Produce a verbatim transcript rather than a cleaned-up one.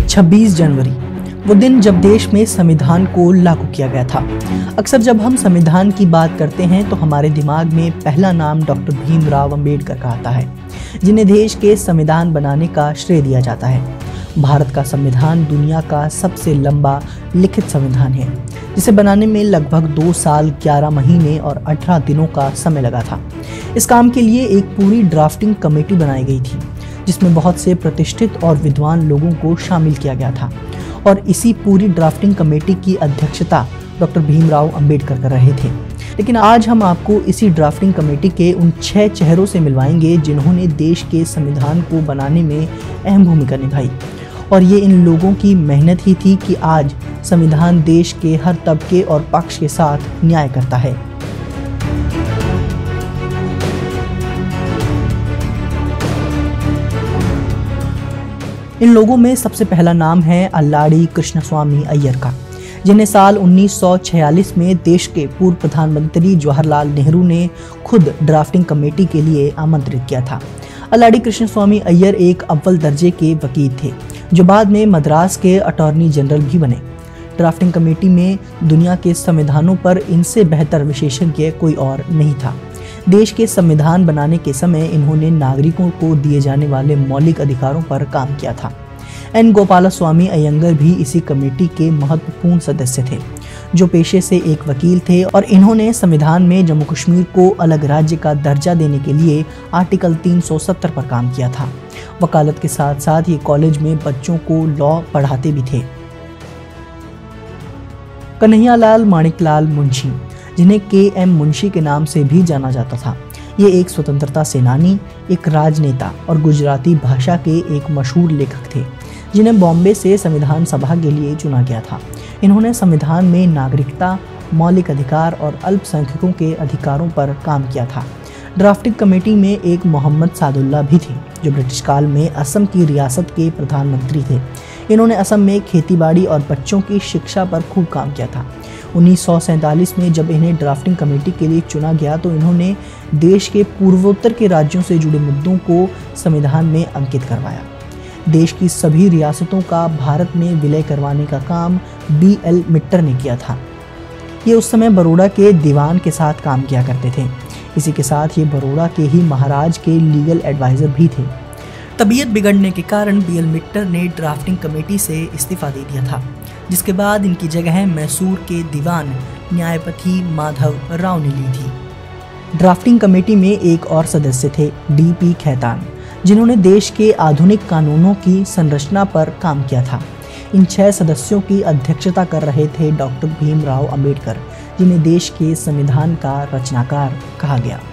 छब्बीस जनवरी, वो दिन जब देश में संविधान को लागू किया गया था। अक्सर जब हम संविधान की बात करते हैं तो हमारे दिमाग में पहला नाम डॉक्टर भीमराव अंबेडकर का आता है, जिन्हें देश के संविधान बनाने का श्रेय दिया जाता है। भारत का संविधान दुनिया का सबसे लंबा लिखित संविधान है, जिसे बनाने में लगभग दो साल ग्यारह महीने और अठारह दिनों का समय लगा था। इस काम के लिए एक पूरी ड्राफ्टिंग कमेटी बनाई गई थी, जिसमें बहुत से प्रतिष्ठित और विद्वान लोगों को शामिल किया गया था, और इसी पूरी ड्राफ्टिंग कमेटी की अध्यक्षता डॉक्टर भीमराव अंबेडकर कर रहे थे। लेकिन आज हम आपको इसी ड्राफ्टिंग कमेटी के उन छह चेहरों से मिलवाएंगे जिन्होंने देश के संविधान को बनाने में अहम भूमिका निभाई, और ये इन लोगों की मेहनत ही थी कि आज संविधान देश के हर तबके और पक्ष के साथ न्याय करता है। इन लोगों में सबसे पहला नाम है अल्लाड़ी कृष्णस्वामी अय्यर का, जिन्हें साल उन्नीस सौ छियालीस में देश के पूर्व प्रधानमंत्री जवाहरलाल नेहरू ने खुद ड्राफ्टिंग कमेटी के लिए आमंत्रित किया था। अल्लाड़ी कृष्णस्वामी अय्यर एक अव्वल दर्जे के वकील थे, जो बाद में मद्रास के अटॉर्नी जनरल भी बने। ड्राफ्टिंग कमेटी में दुनिया के संविधानों पर इनसे बेहतर विशेषज्ञ कोई और नहीं था। देश के संविधान बनाने के समय इन्होंने नागरिकों को दिए जाने वाले मौलिक अधिकारों पर काम किया था। एन गोपालस्वामी अयंगर भी इसी कमेटी के महत्वपूर्ण सदस्य थे, जो पेशे से एक वकील थे, और इन्होंने संविधान में जम्मू कश्मीर को अलग राज्य का दर्जा देने के लिए आर्टिकल तीन सौ सत्तर पर काम किया था। वकालत के साथ साथ ये कॉलेज में बच्चों को लॉ पढ़ाते भी थे। कन्हैयालाल माणिकलाल मुंशी, जिन्हें के एम मुंशी के नाम से भी जाना जाता था, ये एक स्वतंत्रता सेनानी, एक राजनेता और गुजराती भाषा के एक मशहूर लेखक थे, जिन्हें बॉम्बे से संविधान सभा के लिए चुना गया था। इन्होंने संविधान में नागरिकता, मौलिक अधिकार और अल्पसंख्यकों के अधिकारों पर काम किया था। ड्राफ्टिंग कमेटी में एक मोहम्मद सादुल्ला भी थे, जो ब्रिटिश काल में असम की रियासत के प्रधानमंत्री थे। इन्होंने असम में खेतीबाड़ी और बच्चों की शिक्षा पर खूब काम किया था। उन्नीस सौ सैंतालीस में जब इन्हें ड्राफ्टिंग कमेटी के लिए चुना गया तो इन्होंने देश के पूर्वोत्तर के राज्यों से जुड़े मुद्दों को संविधान में अंकित करवाया। देश की सभी रियासतों का भारत में विलय करवाने का काम बी एल मित्तर ने किया था। ये उस समय बड़ौदा के दीवान के साथ काम किया करते थे। इसी के साथ ये बड़ौदा के ही महाराज के लीगल एडवाइज़र भी थे। तबीयत बिगड़ने के कारण बी एल मित्तर ने ड्राफ्टिंग कमेटी से इस्तीफा दे दिया था, जिसके बाद इनकी जगह मैसूर के दीवान न्यायपति माधव राव ने ली थी। ड्राफ्टिंग कमेटी में एक और सदस्य थे, डी पी खैतान, जिन्होंने देश के आधुनिक कानूनों की संरचना पर काम किया था। इन छह सदस्यों की अध्यक्षता कर रहे थे डॉक्टर भीमराव अंबेडकर, जिन्हें देश के संविधान का रचनाकार कहा गया।